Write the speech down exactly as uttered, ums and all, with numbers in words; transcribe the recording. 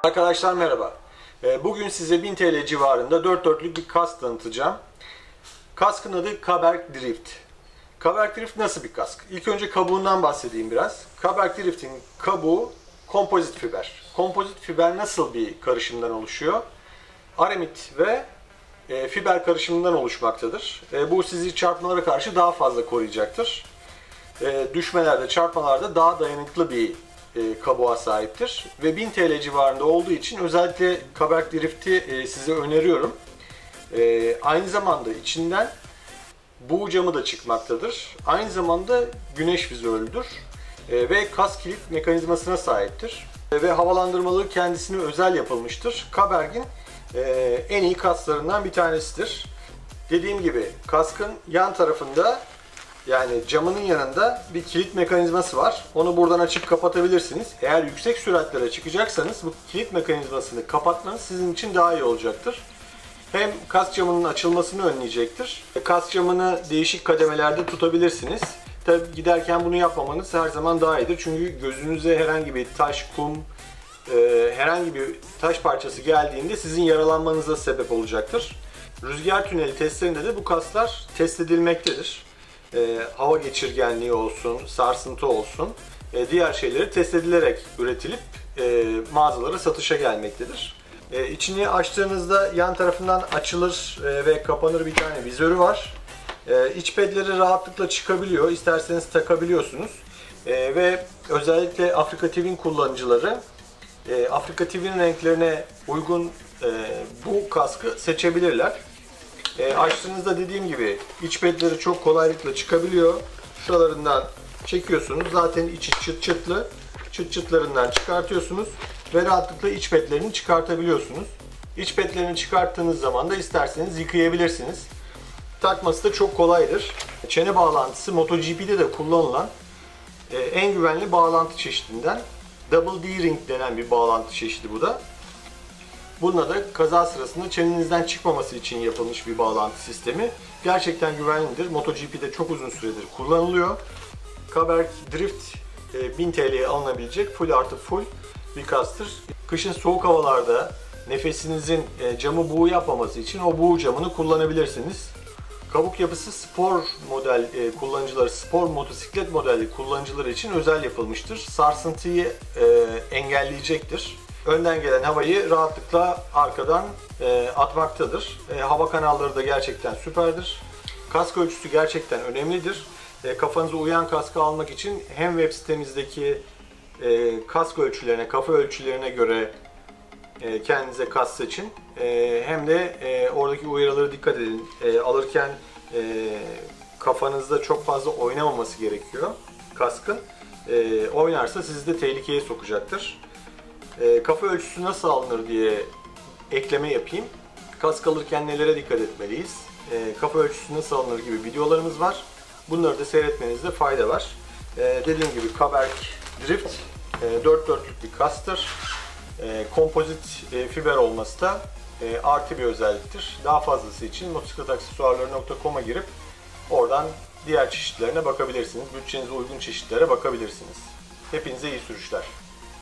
Arkadaşlar merhaba. Bugün size bin T L civarında dört dörtlük bir kask tanıtacağım. Kaskın adı Kaberg Drift. Kaberg Drift nasıl bir kask? İlk önce kabuğundan bahsedeyim biraz. Kaberg Drift'in kabuğu kompozit fiber. Kompozit fiber nasıl bir karışımdan oluşuyor? Aremit ve fiber karışımından oluşmaktadır. Bu sizi çarpmalara karşı daha fazla koruyacaktır. Düşmelerde, çarpmalarda daha dayanıklı bir kabuğa sahiptir. Ve bin T L civarında olduğu için özellikle Kaberg Drift'i size öneriyorum. Aynı zamanda içinden buğu camı da çıkmaktadır. Aynı zamanda güneş vizörlüdür. Ve kask kilit mekanizmasına sahiptir. Ve havalandırmalığı kendisine özel yapılmıştır. Kaberg'in en iyi kasklarından bir tanesidir. Dediğim gibi kaskın yan tarafında, yani camının yanında bir kilit mekanizması var. Onu buradan açıp kapatabilirsiniz. Eğer yüksek süratlere çıkacaksanız bu kilit mekanizmasını kapatmanız sizin için daha iyi olacaktır. Hem kask camının açılmasını önleyecektir. Kask camını değişik kademelerde tutabilirsiniz. Tabi giderken bunu yapmamanız her zaman daha iyidir. Çünkü gözünüze herhangi bir taş, kum, herhangi bir taş parçası geldiğinde sizin yaralanmanıza sebep olacaktır. Rüzgar tüneli testlerinde de bu kasklar test edilmektedir. E, hava geçirgenliği olsun, sarsıntı olsun, e, diğer şeyleri test edilerek üretilip e, mağazalara satışa gelmektedir. E, içini açtığınızda yan tarafından açılır e, ve kapanır bir tane vizörü var. E, iç pedleri rahatlıkla çıkabiliyor, isterseniz takabiliyorsunuz. E, ve özellikle Afrika T V'nin kullanıcıları e, Afrika T V'nin renklerine uygun e, bu kaskı seçebilirler. E, açtığınızda dediğim gibi iç pedleri çok kolaylıkla çıkabiliyor. Şuralarından çekiyorsunuz. Zaten içi çıt çıtlı. Çıt çıtlarından çıkartıyorsunuz ve rahatlıkla iç pedlerini çıkartabiliyorsunuz. İç pedlerini çıkarttığınız zaman da isterseniz yıkayabilirsiniz. Takması da çok kolaydır. Çene bağlantısı MotoGP'de de kullanılan e, en güvenli bağlantı çeşidinden. Double D-Ring denen bir bağlantı çeşidi bu da. Bununla da kaza sırasında çenenizden çıkmaması için yapılmış bir bağlantı sistemi. Gerçekten güvenlidir. MotoGP'de çok uzun süredir kullanılıyor. Kaberg Drift bin T L'ye alınabilecek full artı full bir kasktır. Kışın soğuk havalarda nefesinizin camı buğu yapmaması için o buğu camını kullanabilirsiniz. Kabuk yapısı spor model kullanıcıları, spor motosiklet modeli kullanıcıları için özel yapılmıştır. Sarsıntıyı engelleyecektir. Önden gelen havayı rahatlıkla arkadan e, atmaktadır. E, hava kanalları da gerçekten süperdir. Kask ölçüsü gerçekten önemlidir. E, kafanıza uyan kaskı almak için hem web sitemizdeki e, kask ölçülerine, kafa ölçülerine göre e, kendinize kask seçin. E, hem de e, oradaki uyarılara dikkat edin. E, alırken e, kafanızda çok fazla oynamaması gerekiyor kaskın. E, oynarsa sizi de tehlikeye sokacaktır. E, kafa ölçüsü nasıl alınır diye ekleme yapayım. Kask alırken nelere dikkat etmeliyiz? E, kafa ölçüsü nasıl alınır gibi videolarımız var. Bunları da seyretmenizde fayda var. E, dediğim gibi Kaberg Drift e, dört dörtlük bir kasktır. E, kompozit e, fiber olması da e, artı bir özelliktir. Daha fazlası için motosikletaksesuarları nokta com'a girip oradan diğer çeşitlerine bakabilirsiniz. Bütçenize uygun çeşitlere bakabilirsiniz. Hepinize iyi sürüşler.